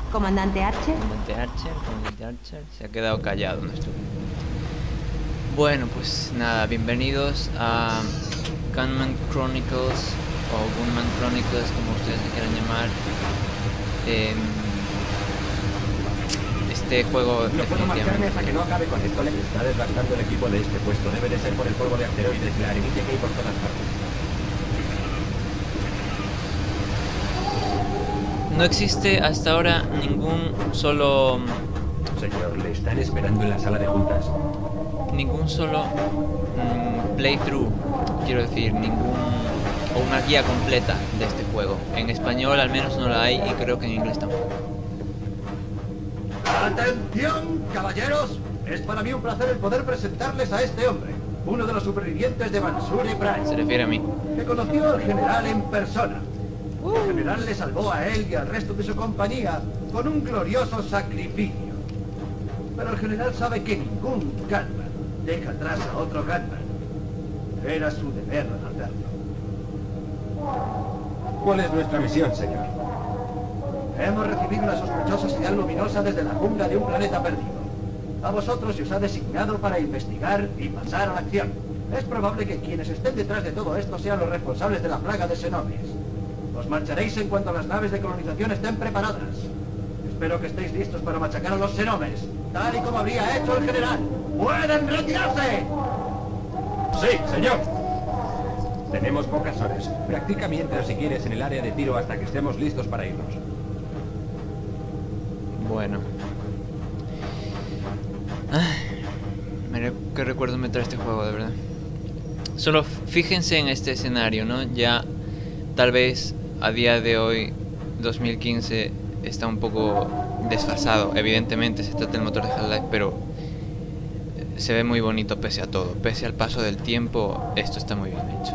Comandante Archer. Comandante Archer. Se ha quedado callado nuestro. Bueno, pues nada, bienvenidos a Gunman Chronicles o Gunman Chronicles, como ustedes le quieran llamar. Este juego No puedo marcharme definitivamente... hasta que no acabe con esto. Le está desgastando el equipo de este puesto. Debe de ser por el polvo de asteroides y la arenilla que hay por todas partes. No existe hasta ahora ningún solo Señor, le están esperando en la sala de juntas. playthrough, quiero decir, o una guía completa de este juego. En español al menos no la hay y creo que en inglés tampoco. ¡Atención, caballeros! Es para mí un placer el poder presentarles a este hombre, uno de los supervivientes de Mansouri Price, Se refiere a mí. que conoció al general en persona. El general le salvó a él y al resto de su compañía con un glorioso sacrificio. Pero el general sabe que ningún Gunman deja atrás a otro Gunman. Era su deber hacerlo. ¿Cuál es nuestra misión, señor? Hemos recibido una sospechosa señal luminosa desde la jungla de un planeta perdido. A vosotros se os ha designado para investigar y pasar a la acción. Es probable que quienes estén detrás de todo esto sean los responsables de la plaga de xenobies. Os marcharéis en cuanto las naves de colonización estén preparadas. Espero que estéis listos para machacar a los xenobes, tal y como habría hecho el general. ¡Pueden retirarse! Sí, señor. Tenemos pocas horas. Practica mientras si quieres en el área de tiro hasta que estemos listos para irnos. Bueno. Qué recuerdos me trae este juego, de verdad. Solo fíjense en este escenario, ¿no? Ya tal vez a día de hoy, 2015, está un poco desfasado. Evidentemente se trata del motor de Half-Life, pero se ve muy bonito pese a todo. Pese al paso del tiempo, esto está muy bien hecho.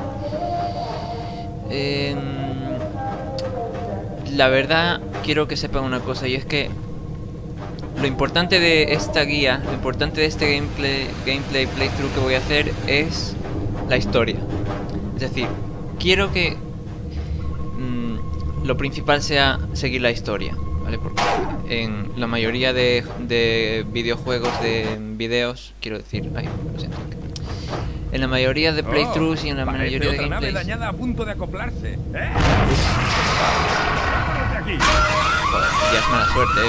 La verdad, quiero que sepan una cosa, y es que lo importante de esta guía, lo importante de este gameplay playthrough que voy a hacer es la historia. Es decir, quiero que lo principal sea seguir la historia, ¿vale? Porque en la mayoría de videojuegos, de videos, quiero decir, ay, lo siento, en la mayoría de playthroughs y en la mayoría de otra nave gameplays, dañada a punto de acoplarse. ¿Eh? Aquí. joder, ya es mala suerte,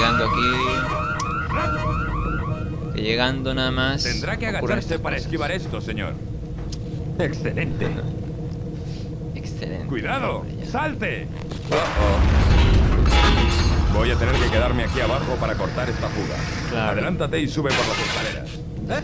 que llegando nada más Tendrá que ocurren agacharse estas para cosas. esquivar esto, señor. Excelente. Excelente. ¡Cuidado! Hombre, ya. ¡Salte! Voy a tener que quedarme aquí abajo para cortar esta fuga. Claro. Adelántate y sube por las escaleras. ¿Eh?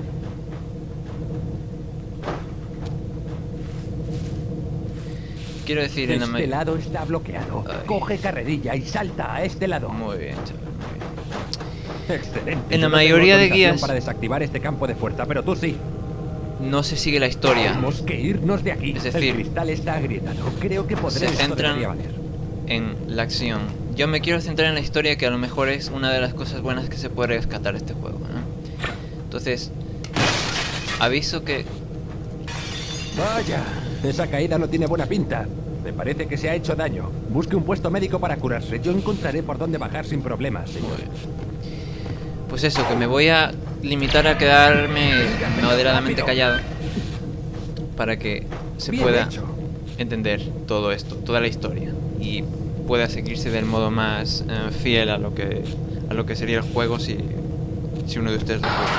Quiero decir, en la Este lado está bloqueado. Ay. Coge carrerilla y salta a este lado. Muy bien, chaval, muy bien. Excelente. En la Yo no tengo mayoría de autorización guías- para desactivar este campo de fuerza, pero tú sí. No se sigue la historia. Tenemos que irnos de aquí. Es decir, el cristal está agrietado. Creo que podré. se Esto centran debería valer. en la acción. Yo me quiero centrar en la historia, que a lo mejor es una de las cosas buenas que se puede rescatar de este juego, ¿no? Entonces, aviso que... Vaya, esa caída no tiene buena pinta. Me parece que se ha hecho daño. Busque un puesto médico para curarse. Yo encontraré por dónde bajar sin problemas, señor. Pues eso, que me voy a limitar a quedarme moderadamente rápido. callado para que se Bien pueda hecho. entender todo esto, toda la historia, y pueda seguirse del modo más fiel a lo que sería el juego si uno de ustedes lo juega.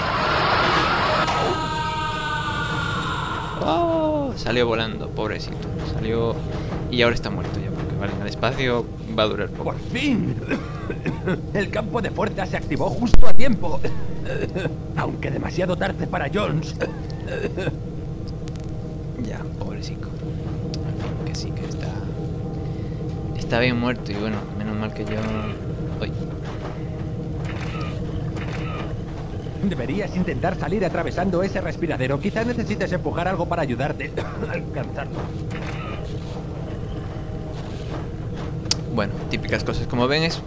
Oh, salió volando, pobrecito. Salió y ahora está muerto ya, porque vale, en el espacio va a durar poco. ¡Por fin! El campo de fuerza se activó justo a tiempo. Aunque demasiado tarde para Jones. Ya, pobrecito. En fin, que sí, que está bien muerto, y bueno, menos mal que yo... Uy, Deberías intentar salir atravesando ese respiradero. Quizá necesites empujar algo para ayudarte a alcanzarlo. bueno, típicas cosas. Como ven, es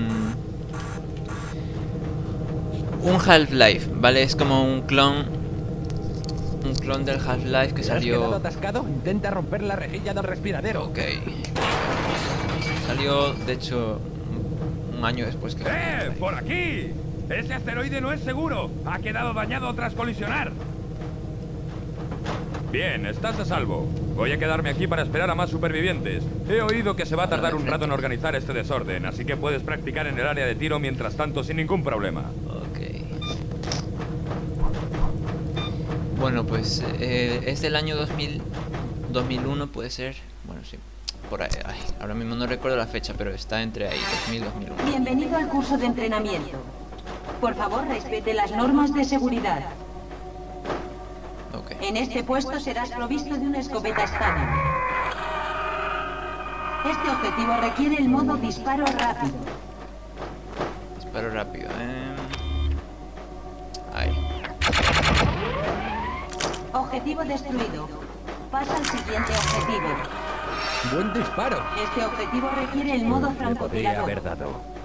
un Half-Life, ¿vale? Es como un clon del Half-Life que ¿Te has quedado salió... atascado? Intenta romper la rejilla del respiradero. Ok. Salió, de hecho, un año después que... ¡Por aquí! ¡Ese asteroide no es seguro! ¡Ha quedado dañado tras colisionar! Bien, estás a salvo. Voy a quedarme aquí para esperar a más supervivientes. He oído que se va a tardar un rato en organizar este desorden, así que puedes practicar en el área de tiro mientras tanto sin ningún problema. Ok. Bueno, pues es del año 2001 puede ser. Bueno, sí. Por ahí. Ay, ahora mismo no recuerdo la fecha, pero está entre ahí, 2000 2001. Bienvenido al curso de entrenamiento. Por favor, respete las normas de seguridad. Ok. En este puesto serás provisto de una escopeta Stanley. Este objetivo requiere el modo disparo rápido. Disparo rápido. Ahí. Objetivo destruido. Pasa al siguiente objetivo. Buen disparo. Este objetivo requiere el modo Le podría haber francotirador. dado.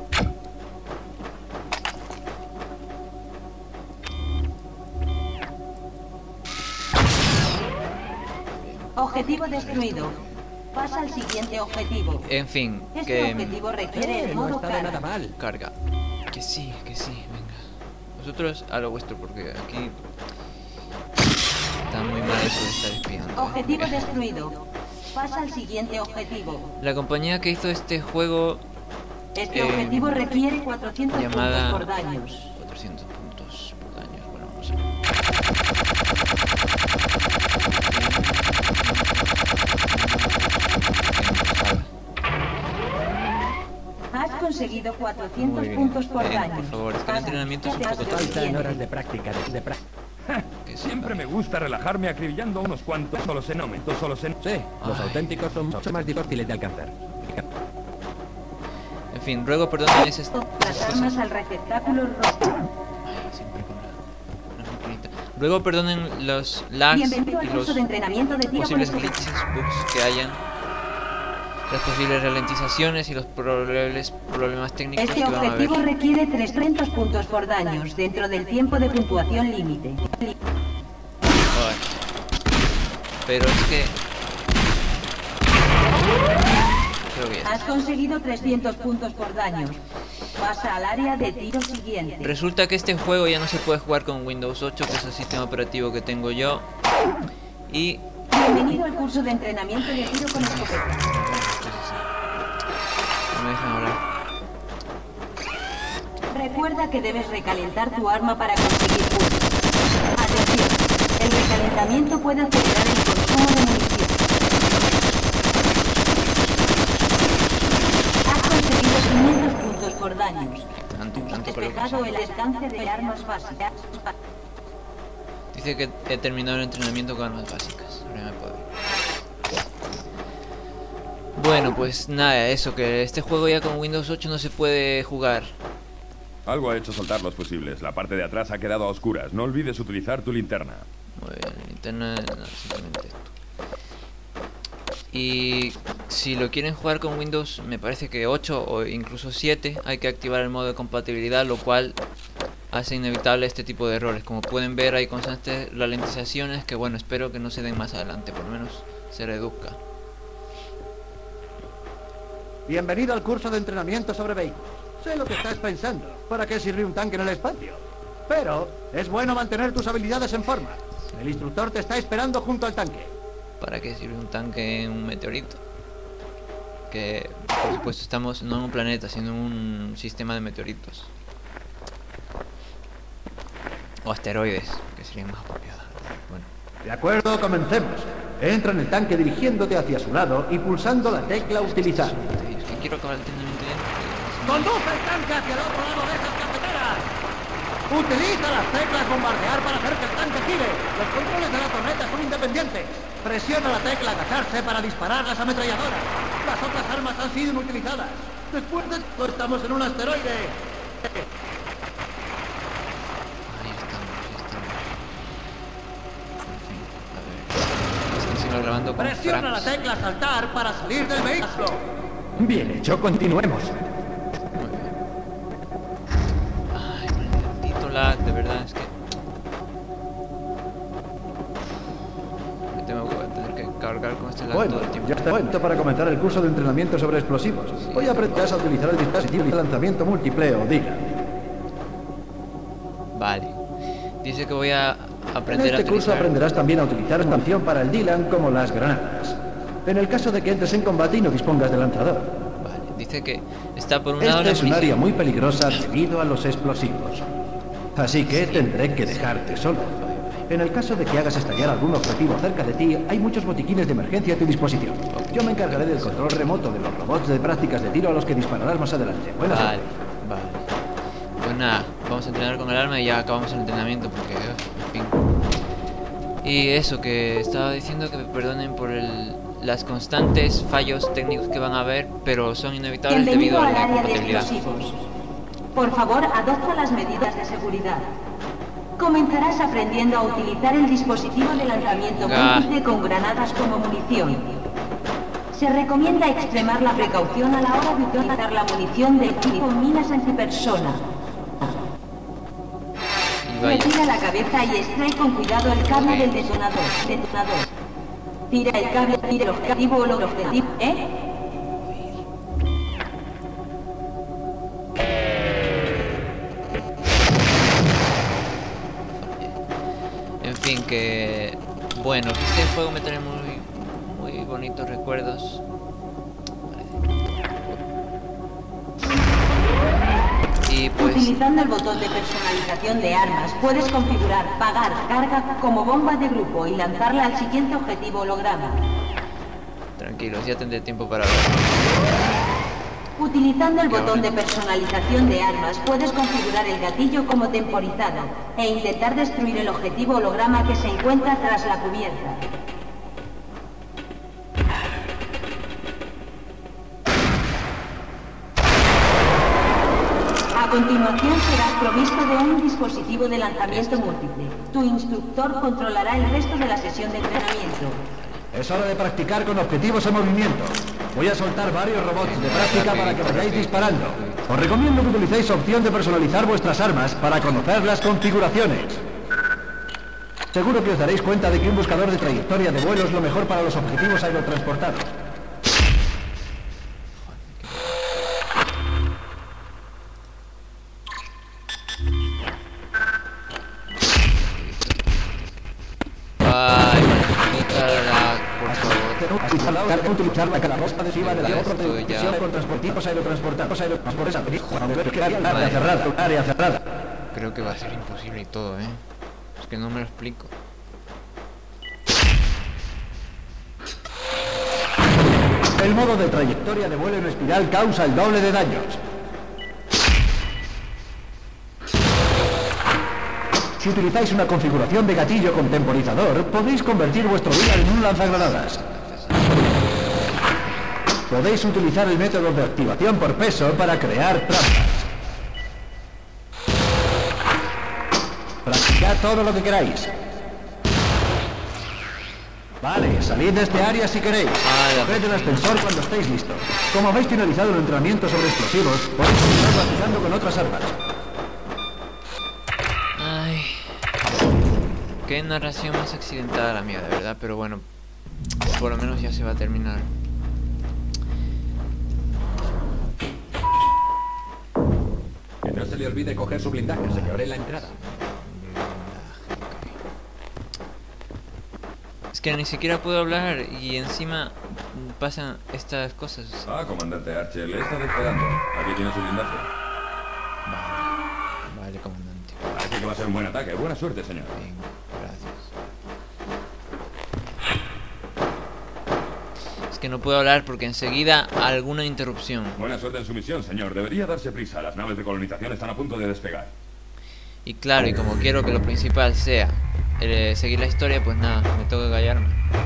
Objetivo destruido. Pasa al siguiente objetivo. En fin, Este que objetivo requiere el No modo está de nada carga. mal. carga. Que sí, venga. Vosotros a lo vuestro, porque aquí está muy mal eso de estar espiando. Objetivo destruido. Pasa al siguiente objetivo. La compañía que hizo este juego Este objetivo requiere 400 llamada puntos por daños. 400 puntos por daños. Bueno, vamos a ver. Has conseguido 400 Muy bien. puntos por Por daños. favor, es que el entrenamiento es un poco Faltan horas de práctica. Que sí, Siempre vale. me gusta relajarme acribillando a unos cuantos solo xenómetros, solo Sí, los Ay. auténticos son mucho más difíciles de alcanzar. En fin, ruego perdonen esas Las armas al receptáculo rojo. Ay, siempre con la maquinita. Luego perdonen los lags Bienvenido y al los curso de entrenamiento de tiro con posibles escopeta. glitches, bugs que hayan, las posibles ralentizaciones y los probables problemas técnicos Este que van a haber. objetivo requiere 300 puntos por daños dentro del tiempo de puntuación límite. Joder. Pero es que... Creo que ya está. Has conseguido 300 puntos por daños. Pasa al área de tiro siguiente. Resulta que este juego ya no se puede jugar con Windows 8, que es el sistema operativo que tengo yo. Y... Bienvenido al curso de entrenamiento de tiro con escopeta. No me dejan hablar. Recuerda que debes recalentar tu arma para conseguir puntos. Atención, el recalentamiento puede acelerar el consumo de munición. Has conseguido 500 puntos por daños. Tanto por lo que Despejado el alcance de armas básicas. dice que he terminado el entrenamiento con armas básicas. Ahora me puedo ir. Bueno, pues nada, eso, que este juego ya con Windows 8 no se puede jugar. Algo ha hecho soltar los fusibles. La parte de atrás ha quedado a oscuras. No olvides utilizar tu linterna. Muy bien, linterna, no, simplemente esto. Y si lo quieren jugar con Windows, me parece que 8 o incluso 7, hay que activar el modo de compatibilidad, lo cual hace inevitable este tipo de errores. Como pueden ver, hay constantes ralentizaciones que, bueno, espero que no se den más adelante, por lo menos se reduzca. Bienvenido al curso de entrenamiento sobre vehículos. Sé lo que estás pensando. ¿Para qué sirve un tanque en el espacio? Pero es bueno mantener tus habilidades en forma. El instructor te está esperando junto al tanque. ¿Para qué sirve un tanque en un meteorito? Que, por supuesto, estamos no en un planeta, sino en un sistema de meteoritos. O asteroides, que serían más apropiados. Bueno, De acuerdo, comencemos. Entra en el tanque dirigiéndote hacia su lado y pulsando la tecla utilizar. es que quiero acabar el entrenamiento ya. ¡Conduce el tanque hacia el otro lado de esas cafeteras! Utiliza las teclas bombardear para hacer que el tanque gire. Los controles de la torreta son independientes. Presiona la tecla agacharse para disparar las ametralladoras. Las otras armas han sido inutilizadas. Después de todo, estamos en un asteroide. Ahí estamos, ya estamos. En fin, a ver. Es que sigo grabando con Presiona la fraps. tecla saltar para salir del vehículo. Bien hecho, continuemos. Muy bien. Ay, maldito lag, de verdad, es que... Me tengo que tener que cargar con este lado Bueno, todo el tiempo. ya está bueno para comenzar el curso de entrenamiento sobre explosivos. Hoy aprenderás a utilizar el dispositivo de lanzamiento múltiple o DILA. Vale. Dice que voy a En aprender a este curso utilizar... aprenderás también a utilizar una canción para el DILAN como las granadas. En el caso de que entres en combate y no dispongas de lanzador. Vale, dice que está por un lado Esta la es un munición. área muy peligrosa debido a los explosivos. Así que tendré que dejarte solo. En el caso de que hagas estallar algún objetivo cerca de ti, hay muchos botiquines de emergencia a tu disposición. Yo me encargaré del control remoto de los robots de prácticas de tiro a los que dispararás más adelante. Buena Vale, suerte. vale. Pues nada, vamos a entrenar con el arma y ya acabamos el entrenamiento porque, en fin. Y eso, que estaba diciendo que me perdonen por las constantes fallos técnicos que van a haber, pero son inevitables Bienvenido debido a al la área de compatibilidad. explosivos. Por favor, adopta las medidas de seguridad. Comenzarás aprendiendo a utilizar el dispositivo de lanzamiento múltiple con granadas como munición. Se recomienda extremar la precaución a la hora de utilizar la munición del tipo minas antipersona. Y vaya, Retira la cabeza y extrae con cuidado el cable Ok. del detonador. Tira el cable, tira el objetivo o el objetivo, ¿eh? en fin, que... Bueno, que este juego me trae muy bonitos recuerdos. Y pues... Utilizando el botón de personalización de armas, puedes configurar pagar carga como bomba de grupo y lanzarla al siguiente objetivo holograma. Tranquilos, ya tendré tiempo para ver. Utilizando el botón de personalización de armas, puedes configurar el gatillo como temporizado e intentar destruir el objetivo holograma que se encuentra tras la cubierta. A continuación serás provisto de un dispositivo de lanzamiento múltiple. Tu instructor controlará el resto de la sesión de entrenamiento. Es hora de practicar con objetivos en movimiento. Voy a soltar varios robots de práctica para que vayáis disparando. Os recomiendo que utilicéis opción de personalizar vuestras armas para conocer las configuraciones. Seguro que os daréis cuenta de que un buscador de trayectoria de vuelo es lo mejor para los objetivos aerotransportados. Ay, quítala, por favor. Utilizar la calaboza adhesiva de la otra Esto ya. presión con transportivos aerotransportados área cerrada, área cerrada. Creo que va a ser imposible y todo, ¿eh? Es que no me lo explico. El modo de trayectoria de vuelo en espiral causa el doble de daños. Si utilizáis una configuración de gatillo con temporizador, podéis convertir vuestro DILAN en un lanzagranadas. Podéis utilizar el método de activación por peso para crear trampas. Practicad todo lo que queráis. Vale, salid de este área si queréis. Coged el ascensor cuando estéis listos. Como habéis finalizado el entrenamiento sobre explosivos, podéis continuar practicando con otras armas. Ay, qué narración más accidentada la mía, de verdad, pero bueno, por lo menos ya se va a terminar. Que no se le olvide coger su blindaje, señor, en la entrada. Es que ni siquiera puedo hablar y encima pasan estas cosas. Ah, comandante Archer, le he estado esperando. Aquí tiene su blindaje. Vale, comandante. Parece que va a ser un buen ataque. Buena suerte, señor. Bien, gracias. Es que no puedo hablar porque enseguida alguna interrupción. Buena suerte en su misión, señor. Debería darse prisa. Las naves de colonización están a punto de despegar. Y claro, y como quiero que lo principal sea seguir la historia, pues nada, me tengo que callarme.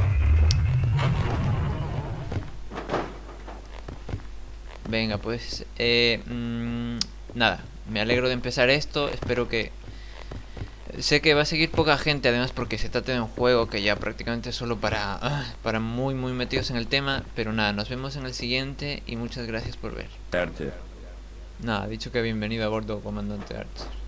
Venga, pues nada, me alegro de empezar esto. Espero que... Sé que va a seguir poca gente, además porque se trata de un juego que ya prácticamente es solo para muy metidos en el tema. Pero nada, nos vemos en el siguiente y muchas gracias por ver. Archer. Nada, dicho que bienvenido a bordo, comandante Archer.